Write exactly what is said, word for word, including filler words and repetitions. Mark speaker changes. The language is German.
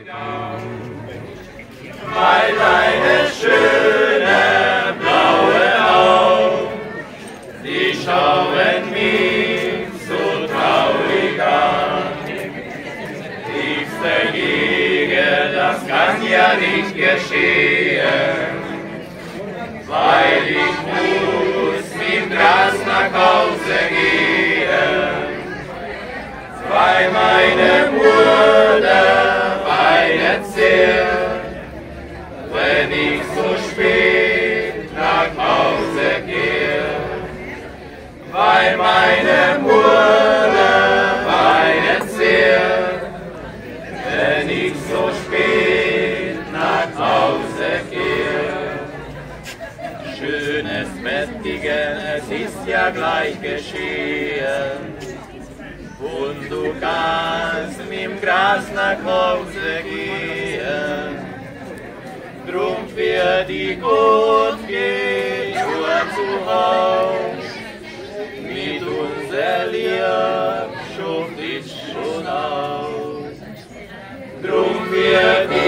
Speaker 1: Weil deine schöne blaue Augen, die schauen mich so traurig an. Ich dagegen, das kann ja nicht geschehen, weil ich muss mit dem Gras nach Hause gehen, weil meine Mutter weinerzählt, wenn ich so spät nach Hause gehe, weil meine Mutter weinerzählt, wenn ich so spät nach Hause gehe. Schönes Mättigen, es ist ja gleich geschehen, und du kannst mit dem Gras nach Hause gehen. Drum für die gut geht nur zu Haus, mit unser Lieb schuft ich schon aus. Drum für die